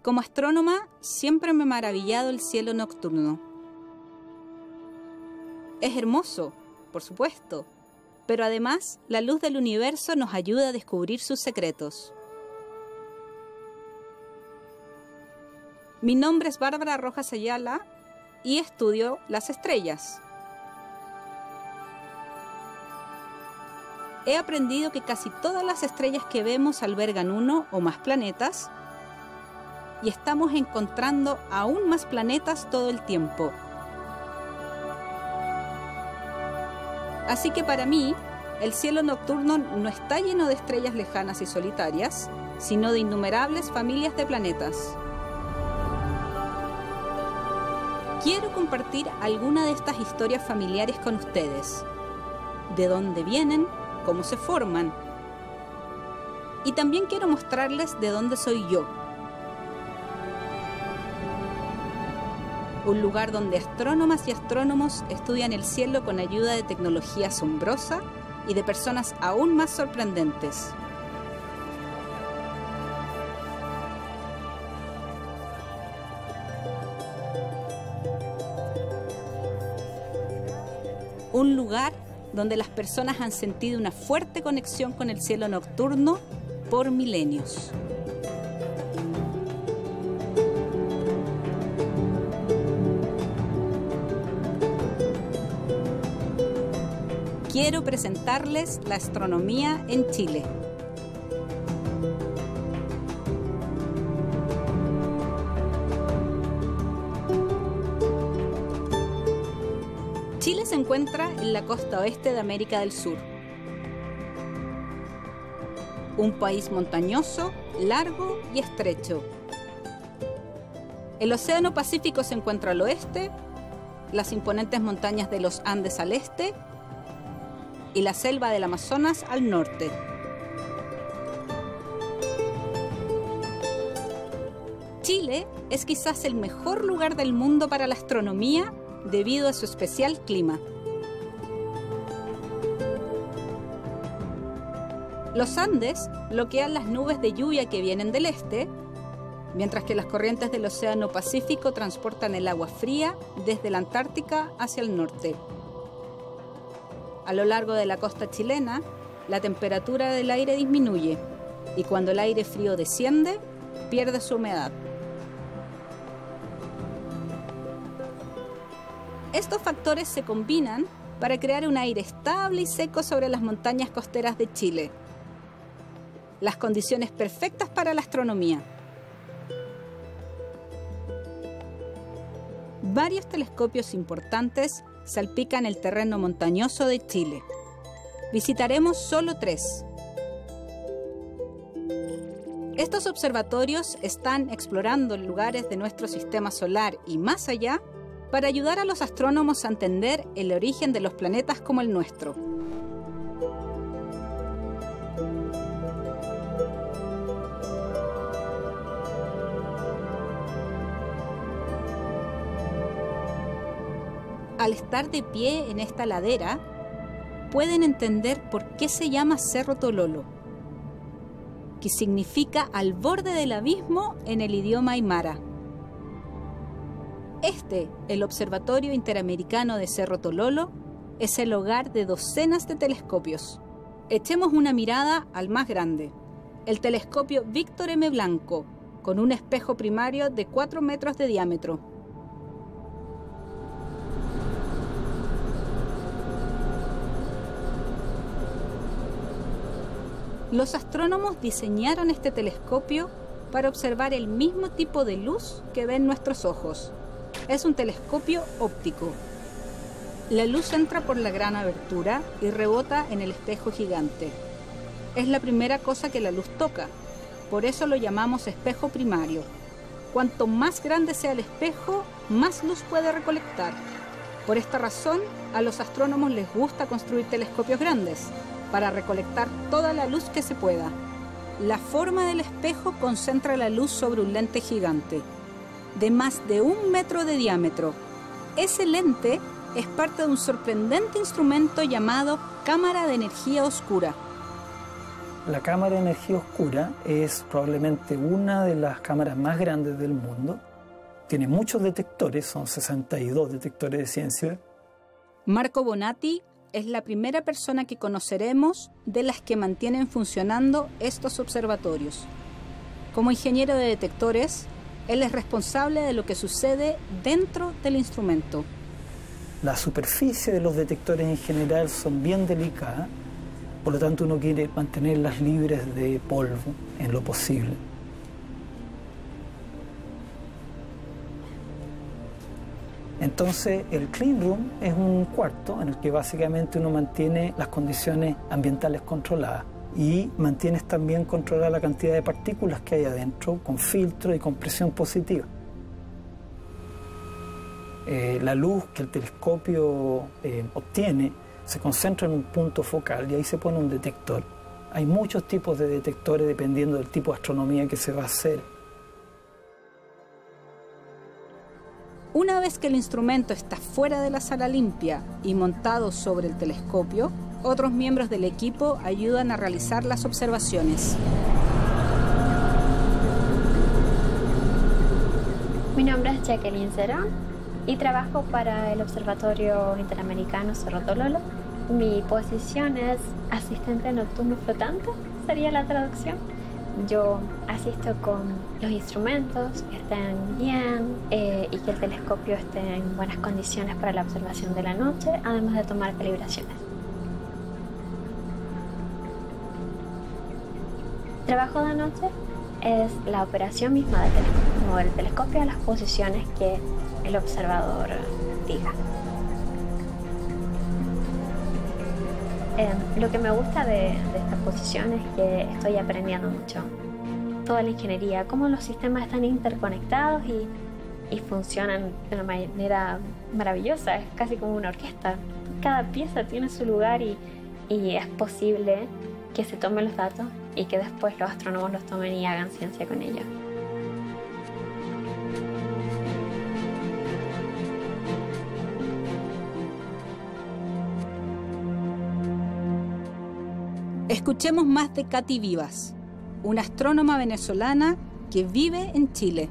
Como astrónoma, siempre me ha maravillado el cielo nocturno. Es hermoso, por supuesto, pero además la luz del universo nos ayuda a descubrir sus secretos. Mi nombre es Bárbara Rojas Ayala y estudio las estrellas. He aprendido que casi todas las estrellas que vemos albergan uno o más planetas y estamos encontrando aún más planetas todo el tiempo. Así que para mí, el cielo nocturno no está lleno de estrellas lejanas y solitarias, sino de innumerables familias de planetas. Quiero compartir alguna de estas historias familiares con ustedes. ¿De dónde vienen? ¿Cómo se forman? Y también quiero mostrarles de dónde soy yo. Un lugar donde astrónomas y astrónomos estudian el cielo con ayuda de tecnología asombrosa y de personas aún más sorprendentes. Un lugar donde las personas han sentido una fuerte conexión con el cielo nocturno por milenios. Quiero presentarles la astronomía en Chile. Chile se encuentra en la costa oeste de América del Sur. Un país montañoso, largo y estrecho. El Océano Pacífico se encuentra al oeste, las imponentes montañas de los Andes al este y la selva del Amazonas al norte. Chile es quizás el mejor lugar del mundo para la astronomía debido a su especial clima. Los Andes bloquean las nubes de lluvia que vienen del este, mientras que las corrientes del Océano Pacífico transportan el agua fría desde la Antártica hacia el norte. A lo largo de la costa chilena, la temperatura del aire disminuye y cuando el aire frío desciende, pierde su humedad. Estos factores se combinan para crear un aire estable y seco sobre las montañas costeras de Chile. Las condiciones perfectas para la astronomía. Varios telescopios importantes salpican el terreno montañoso de Chile. Visitaremos solo 3. Estos observatorios están explorando lugares de nuestro sistema solar y más allá para ayudar a los astrónomos a entender el origen de los planetas como el nuestro. Al estar de pie en esta ladera, pueden entender por qué se llama Cerro Tololo, que significa al borde del abismo en el idioma aymara. El Observatorio Interamericano de Cerro Tololo, es el hogar de docenas de telescopios. Echemos una mirada al más grande, el telescopio Víctor M. Blanco, con un espejo primario de 4 metros de diámetro. Los astrónomos diseñaron este telescopio para observar el mismo tipo de luz que ven nuestros ojos. Es un telescopio óptico. La luz entra por la gran abertura y rebota en el espejo gigante. Es la primera cosa que la luz toca, por eso lo llamamos espejo primario. Cuanto más grande sea el espejo, más luz puede recolectar. Por esta razón, a los astrónomos les gusta construir telescopios grandes, para recolectar toda la luz que se pueda. La forma del espejo concentra la luz sobre un lente gigante, de más de 1 metro de diámetro. Ese lente es parte de un sorprendente instrumento llamado cámara de energía oscura. La cámara de energía oscura es probablemente una de las cámaras más grandes del mundo. Tiene muchos detectores, son 62 detectores de ciencia. Marco Bonatti es la primera persona que conoceremos de las que mantienen funcionando estos observatorios. Como ingeniero de detectores, él es responsable de lo que sucede dentro del instrumento. La superficie de los detectores en general son bien delicadas, por lo tanto uno quiere mantenerlas libres de polvo en lo posible. Entonces el clean room es un cuarto en el que básicamente uno mantiene las condiciones ambientales controladas y mantienes también controlada la cantidad de partículas que hay adentro con filtro y con presión positiva. La luz que el telescopio obtiene se concentra en un punto focal y ahí se pone un detector. Hay muchos tipos de detectores dependiendo del tipo de astronomía que se va a hacer. Una vez que el instrumento está fuera de la sala limpia y montado sobre el telescopio, otros miembros del equipo ayudan a realizar las observaciones. Mi nombre es Jacqueline Cerón y trabajo para el Observatorio Interamericano Cerro Tololo. Mi posición es asistente nocturno flotante, sería la traducción. Yo asisto con los instrumentos, que estén bien y que el telescopio esté en buenas condiciones para la observación de la noche, además de tomar calibraciones. El trabajo de noche es la operación misma del telescopio, mover el telescopio a las posiciones que el observador diga. Lo que me gusta de esta posición es que estoy aprendiendo mucho. Toda la ingeniería, cómo los sistemas están interconectados y funcionan de una manera maravillosa, es casi como una orquesta. Cada pieza tiene su lugar y es posible que se tomen los datos y que después los astrónomos los tomen y hagan ciencia con ellos. Escuchemos más de Katy Vivas, una astrónoma venezolana que vive en Chile.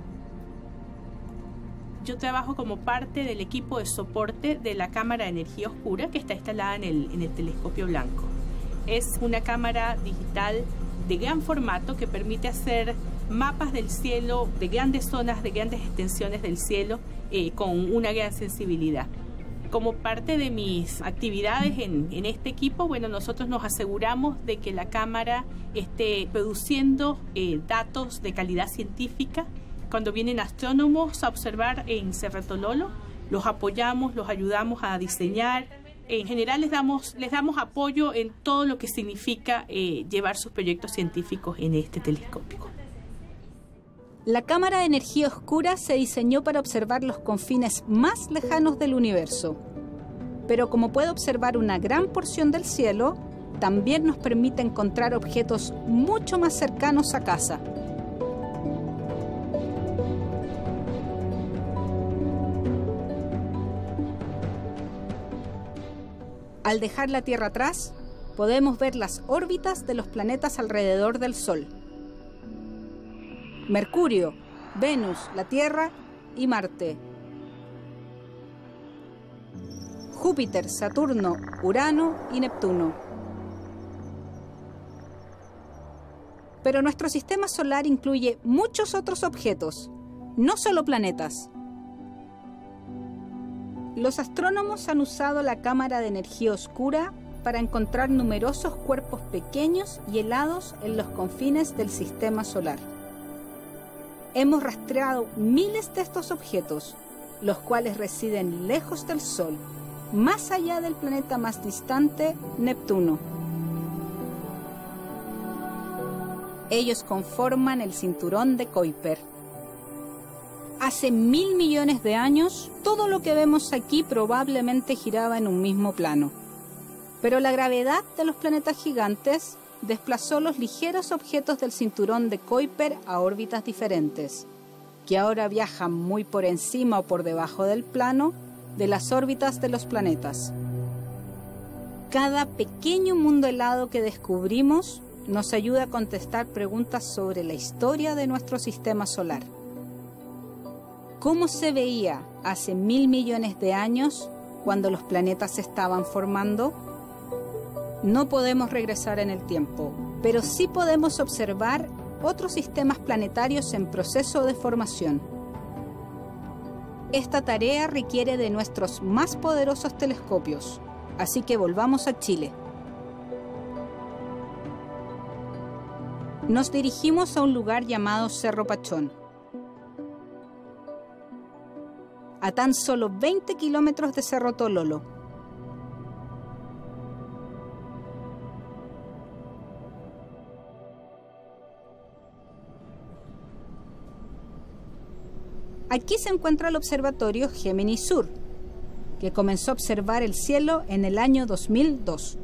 Yo trabajo como parte del equipo de soporte de la cámara de energía oscura que está instalada en el telescopio blanco. Es una cámara digital de gran formato que permite hacer mapas del cielo, de grandes zonas, de grandes extensiones del cielo, con una gran sensibilidad. Como parte de mis actividades en este equipo, bueno, nosotros nos aseguramos de que la cámara esté produciendo datos de calidad científica. Cuando vienen astrónomos a observar en Cerro Tololo, los apoyamos, los ayudamos a diseñar. En general les damos apoyo en todo lo que significa llevar sus proyectos científicos en este telescopio. La cámara de energía oscura se diseñó para observar los confines más lejanos del universo. Pero como puede observar una gran porción del cielo, también nos permite encontrar objetos mucho más cercanos a casa. Al dejar la Tierra atrás, podemos ver las órbitas de los planetas alrededor del Sol. Mercurio, Venus, la Tierra y Marte. Júpiter, Saturno, Urano y Neptuno. Pero nuestro sistema solar incluye muchos otros objetos, no solo planetas. Los astrónomos han usado la cámara de energía oscura para encontrar numerosos cuerpos pequeños y helados en los confines del sistema solar. Hemos rastreado miles de estos objetos, los cuales residen lejos del Sol, más allá del planeta más distante, Neptuno. Ellos conforman el cinturón de Kuiper. Hace 1000 millones de años, todo lo que vemos aquí probablemente giraba en un mismo plano. Pero la gravedad de los planetas gigantes desplazó los ligeros objetos del cinturón de Kuiper a órbitas diferentes, que ahora viajan muy por encima o por debajo del plano de las órbitas de los planetas. Cada pequeño mundo helado que descubrimos nos ayuda a contestar preguntas sobre la historia de nuestro sistema solar. ¿Cómo se veía hace 1.000 millones de años cuando los planetas se estaban formando? No podemos regresar en el tiempo, pero sí podemos observar otros sistemas planetarios en proceso de formación. Esta tarea requiere de nuestros más poderosos telescopios, así que volvamos a Chile. Nos dirigimos a un lugar llamado Cerro Pachón, a tan solo 20 kilómetros de Cerro Tololo. Aquí se encuentra el observatorio Gemini Sur, que comenzó a observar el cielo en el año 2002.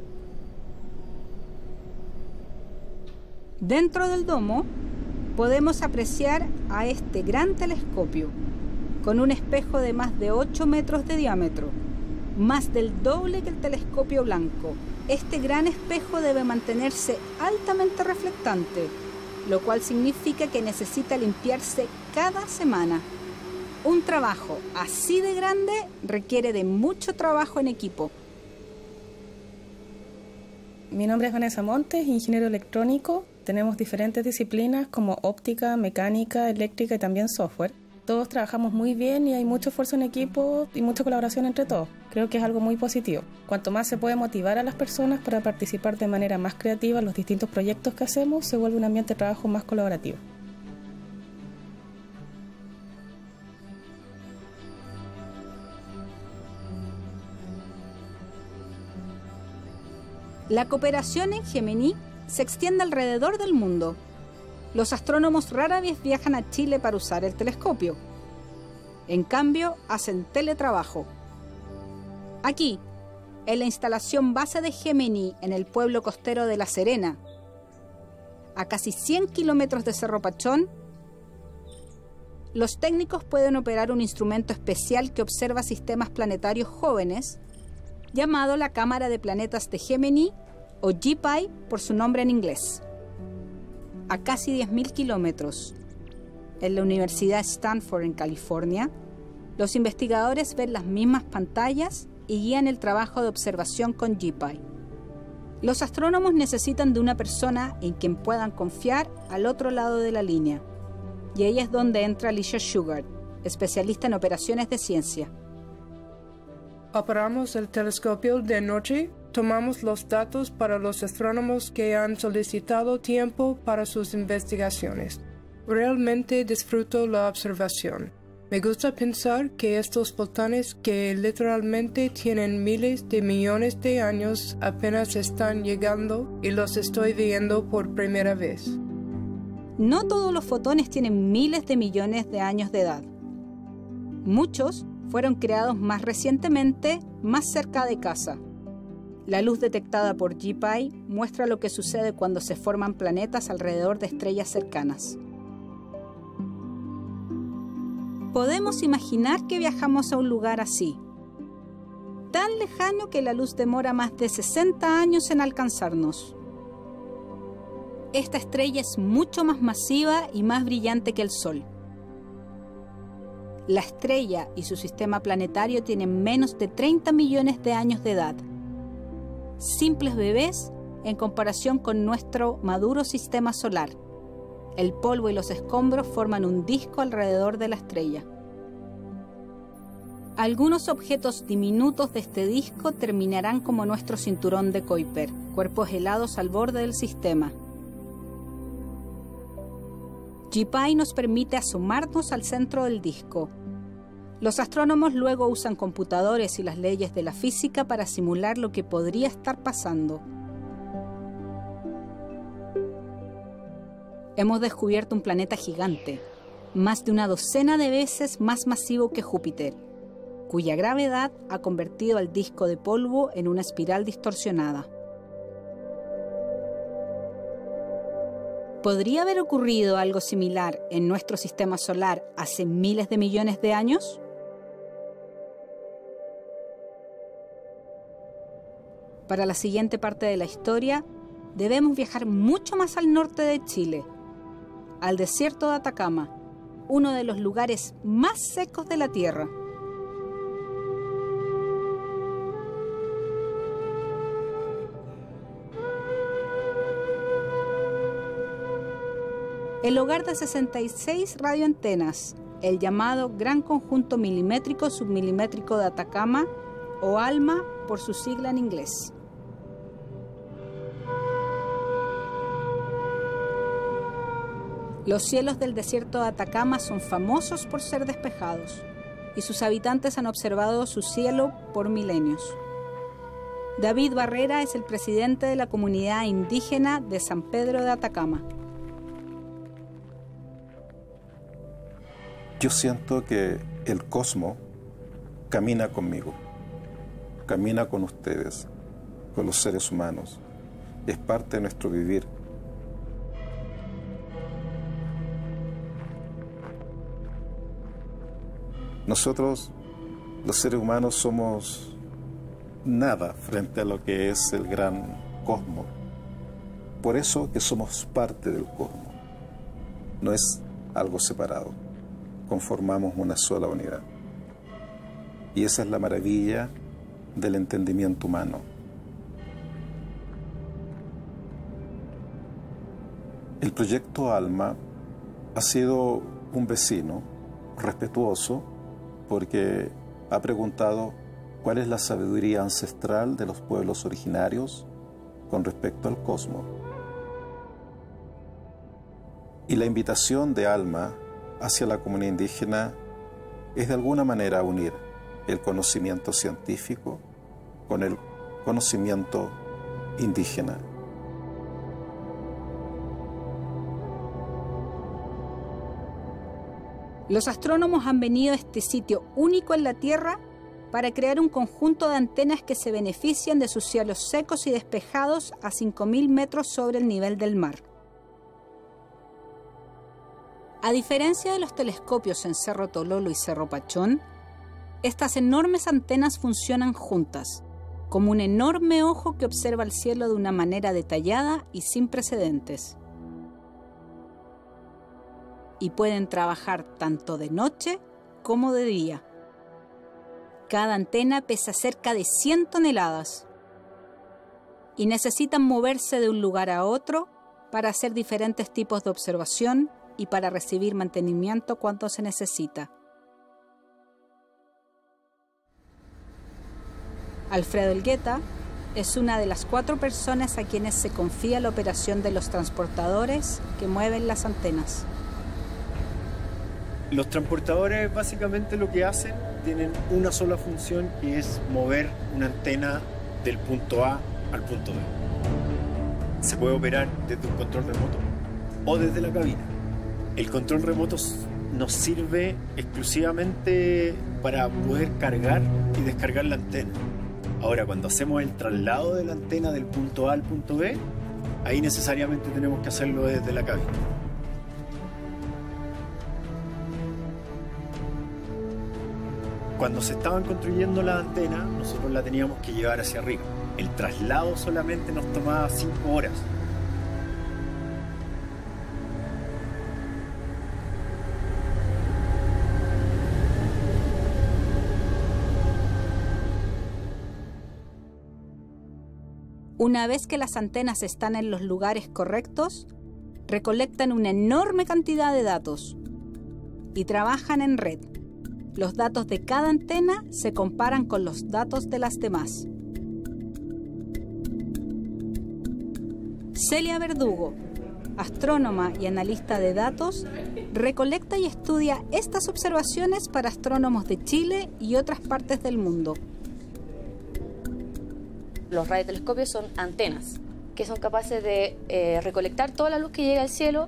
Dentro del domo podemos apreciar a este gran telescopio, con un espejo de más de 8 metros de diámetro, más del doble que el telescopio blanco. Este gran espejo debe mantenerse altamente reflectante, lo cual significa que necesita limpiarse cada semana. Un trabajo así de grande requiere de mucho trabajo en equipo. Mi nombre es Vanessa Montes, ingeniero electrónico. Tenemos diferentes disciplinas como óptica, mecánica, eléctrica y también software. Todos trabajamos muy bien y hay mucho esfuerzo en equipo y mucha colaboración entre todos. Creo que es algo muy positivo. Cuanto más se puede motivar a las personas para participar de manera más creativa en los distintos proyectos que hacemos, se vuelve un ambiente de trabajo más colaborativo. La cooperación en Gemini se extiende alrededor del mundo. Los astrónomos rara vez viajan a Chile para usar el telescopio. En cambio, hacen teletrabajo. Aquí, en la instalación base de Gemini en el pueblo costero de La Serena, a casi 100 kilómetros de Cerro Pachón, los técnicos pueden operar un instrumento especial que observa sistemas planetarios jóvenes, llamado la Cámara de Planetas de Gemini, o JPI por su nombre en inglés. A casi 10.000 kilómetros, en la Universidad Stanford en California, los investigadores ven las mismas pantallas y guían el trabajo de observación con JPI. Los astrónomos necesitan de una persona en quien puedan confiar al otro lado de la línea, y ahí es donde entra Alicia Shugart, especialista en operaciones de ciencia. Operamos el telescopio de noche. Tomamos los datos para los astrónomos que han solicitado tiempo para sus investigaciones. Realmente disfruto la observación. Me gusta pensar que estos fotones, que literalmente tienen miles de millones de años, apenas están llegando y los estoy viendo por primera vez. No todos los fotones tienen miles de millones de años de edad. Muchos fueron creados más recientemente, más cerca de casa. La luz detectada por JPI muestra lo que sucede cuando se forman planetas alrededor de estrellas cercanas. Podemos imaginar que viajamos a un lugar así, tan lejano que la luz demora más de 60 años en alcanzarnos. Esta estrella es mucho más masiva y más brillante que el Sol. La estrella y su sistema planetario tienen menos de 30 millones de años de edad. Simples bebés en comparación con nuestro maduro sistema solar. El polvo y los escombros forman un disco alrededor de la estrella. Algunos objetos diminutos de este disco terminarán como nuestro cinturón de Kuiper, cuerpos helados al borde del sistema. JPI nos permite asomarnos al centro del disco. Los astrónomos luego usan computadores y las leyes de la física para simular lo que podría estar pasando. Hemos descubierto un planeta gigante, más de una docena de veces más masivo que Júpiter, cuya gravedad ha convertido al disco de polvo en una espiral distorsionada. ¿Podría haber ocurrido algo similar en nuestro sistema solar hace miles de millones de años? Para la siguiente parte de la historia, debemos viajar mucho más al norte de Chile, al desierto de Atacama, uno de los lugares más secos de la Tierra. El hogar de 66 radioantenas, el llamado Gran Conjunto Milimétrico Submilimétrico de Atacama, o ALMA por su sigla en inglés. Los cielos del desierto de Atacama son famosos por ser despejados, y sus habitantes han observado su cielo por milenios. David Barrera es el presidente de la comunidad indígena de San Pedro de Atacama. Yo siento que el cosmos camina conmigo, camina con ustedes, con los seres humanos. Es parte de nuestro vivir. Nosotros, los seres humanos, somos nada frente a lo que es el gran cosmos. Por eso que somos parte del cosmos. No es algo separado. Conformamos una sola unidad. Y esa es la maravilla del entendimiento humano. El proyecto ALMA ha sido un vecino respetuoso porque ha preguntado cuál es la sabiduría ancestral de los pueblos originarios con respecto al cosmos. Y la invitación de ALMA hacia la comunidad indígena es de alguna manera unir el conocimiento científico con el conocimiento indígena. Los astrónomos han venido a este sitio único en la Tierra para crear un conjunto de antenas que se benefician de sus cielos secos y despejados a 5.000 metros sobre el nivel del mar. A diferencia de los telescopios en Cerro Tololo y Cerro Pachón, estas enormes antenas funcionan juntas, como un enorme ojo que observa el cielo de una manera detallada y sin precedentes. Y pueden trabajar tanto de noche como de día. Cada antena pesa cerca de 100 toneladas y necesitan moverse de un lugar a otro para hacer diferentes tipos de observación y para recibir mantenimiento cuando se necesita. Alfredo Elgueta es una de las 4 personas a quienes se confía la operación de los transportadores que mueven las antenas. Los transportadores básicamente lo que hacen, tienen una sola función y es mover una antena del punto A al punto B. Se puede operar desde un control remoto o desde la cabina. El control remoto nos sirve exclusivamente para poder cargar y descargar la antena. Ahora, cuando hacemos el traslado de la antena del punto A al punto B, ahí necesariamente tenemos que hacerlo desde la cabina. Cuando se estaban construyendo las antenas, nosotros la teníamos que llevar hacia arriba. El traslado solamente nos tomaba 5 horas. Una vez que las antenas están en los lugares correctos, recolectan una enorme cantidad de datos y trabajan en red. Los datos de cada antena se comparan con los datos de las demás. Celia Verdugo, astrónoma y analista de datos, recolecta y estudia estas observaciones para astrónomos de Chile y otras partes del mundo. Los radiotelescopios son antenas que son capaces de recolectar toda la luz que llega al cielo.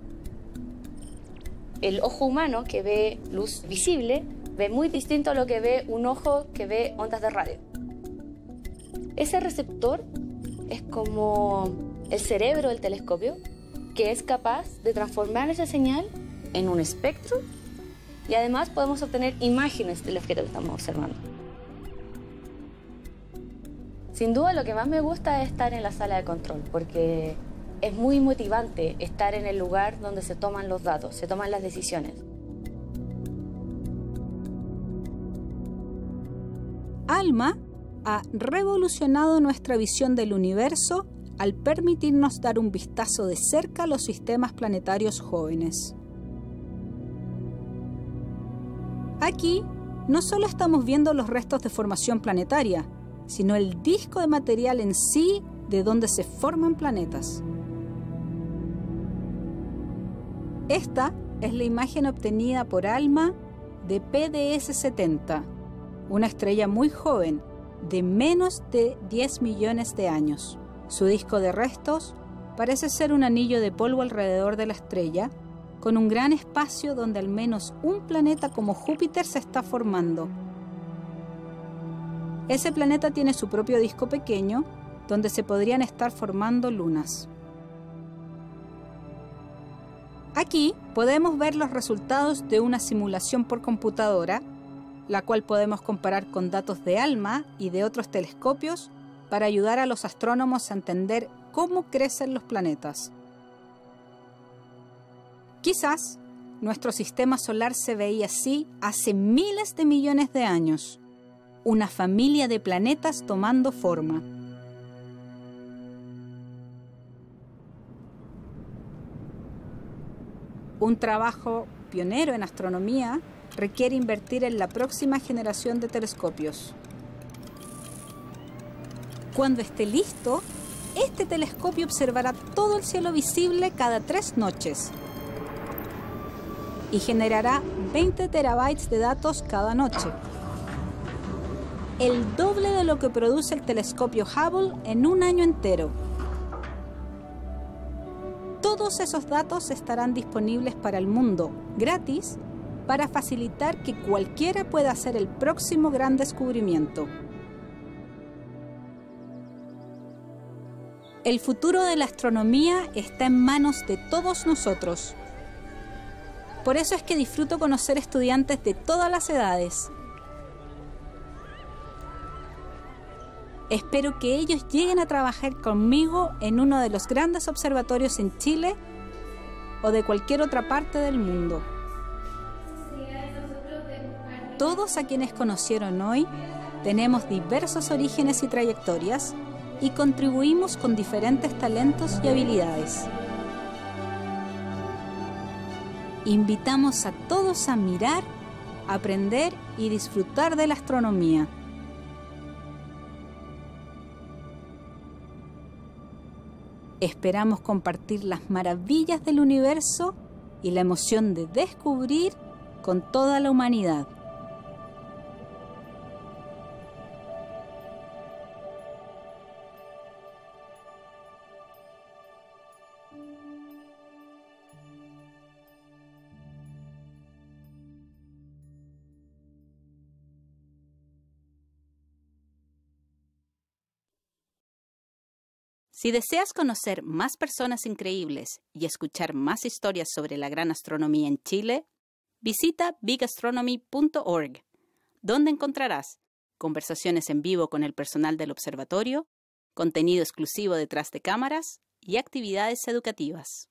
El ojo humano, que ve luz visible, ve muy distinto a lo que ve un ojo que ve ondas de radio. Ese receptor es como el cerebro del telescopio, que es capaz de transformar esa señal en un espectro y además podemos obtener imágenes del objeto que estamos observando. Sin duda lo que más me gusta es estar en la sala de control, porque es muy motivante estar en el lugar donde se toman los datos, se toman las decisiones. ALMA ha revolucionado nuestra visión del universo al permitirnos dar un vistazo de cerca a los sistemas planetarios jóvenes. Aquí no solo estamos viendo los restos de formación planetaria, sino el disco de material en sí de donde se forman planetas. Esta es la imagen obtenida por ALMA de PDS-70, una estrella muy joven, de menos de 10 millones de años. Su disco de restos parece ser un anillo de polvo alrededor de la estrella, con un gran espacio donde al menos un planeta como Júpiter se está formando. Ese planeta tiene su propio disco pequeño, donde se podrían estar formando lunas. Aquí podemos ver los resultados de una simulación por computadora, la cual podemos comparar con datos de ALMA y de otros telescopios para ayudar a los astrónomos a entender cómo crecen los planetas. Quizás nuestro sistema solar se veía así hace miles de millones de años, una familia de planetas tomando forma. Un trabajo pionero en astronomía requiere invertir en la próxima generación de telescopios. Cuando esté listo, este telescopio observará todo el cielo visible cada 3 noches y generará 20 terabytes de datos cada noche, el doble de lo que produce el telescopio Hubble en un año entero. Todos esos datos estarán disponibles para el mundo, gratis, para facilitar que cualquiera pueda hacer el próximo gran descubrimiento. El futuro de la astronomía está en manos de todos nosotros. Por eso es que disfruto conocer estudiantes de todas las edades. Espero que ellos lleguen a trabajar conmigo en uno de los grandes observatorios en Chile o de cualquier otra parte del mundo. Todos a quienes conocieron hoy tenemos diversos orígenes y trayectorias y contribuimos con diferentes talentos y habilidades. Invitamos a todos a mirar, aprender y disfrutar de la astronomía. Esperamos compartir las maravillas del universo y la emoción de descubrir con toda la humanidad. Si deseas conocer más personas increíbles y escuchar más historias sobre la gran astronomía en Chile, visita bigastronomy.org, donde encontrarás conversaciones en vivo con el personal del observatorio, contenido exclusivo detrás de cámaras y actividades educativas.